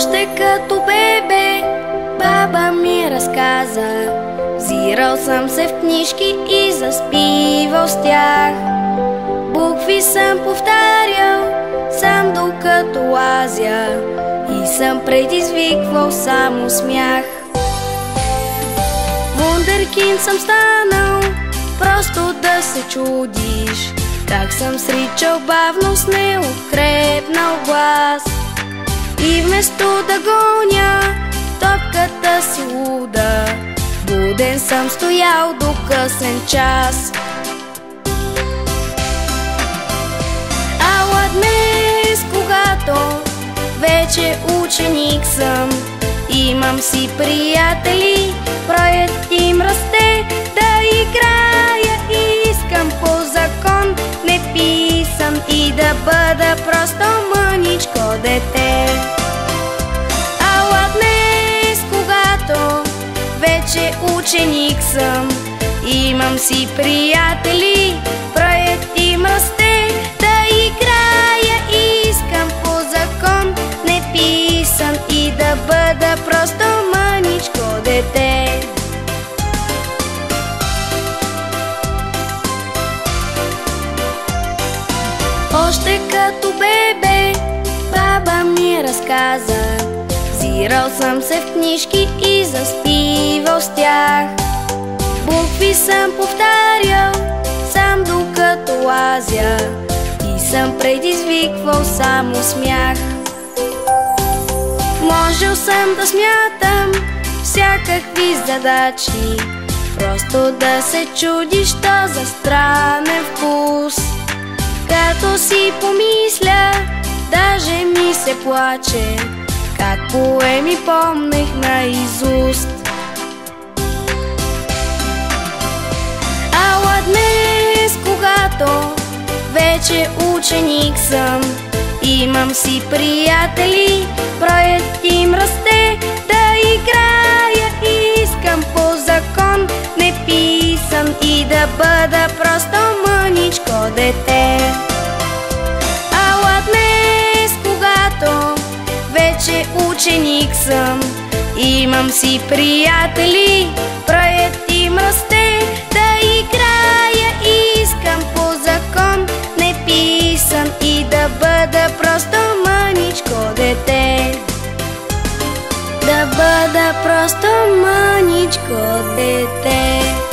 Още като бебе баба ми разказа, взирал съм се в книжки и заспивал с тях. Букви съм повтарял сам докато лазя и съм предизвиквал само смях. Вундеркинд съм станал, просто да се чудиш как съм сричал бавно с неукрепнал глас. И вместо да гоня топката си луда, буден съм стоял до късен час. Ала днес, когато вече ученик съм, имам си приятели, броят им расте. Да играя искам по закон неписан и да бъда просто мъничко дете. Ала днес, когато вече ученик съм, имам си приятели, броят им расте. Да играя искам по закон неписан и да бъда просто мъничко дете. Още като бебе баба ми разказа, взирал съм се в книжки и заспивал с тях. Букви съм повтарял сам докато лазя и съм предизвиквал само смях. Можел съм да смятам всякакви задачи, просто да се чудиш то за странен вкус. Като си помисля, даже ми се плаче, как поеми помнех наизуст. Ала днес, когато вече ученик съм, имам си приятели, броят им расте. Да играя искам по закон неписан и да бъда просто мъничко дете. Ала днес, когато вече ученик съм, имам си приятели, броят им расте. Да играя искам по закон неписан и да бъда просто мъничко дете. Да бъда просто мъничко дете.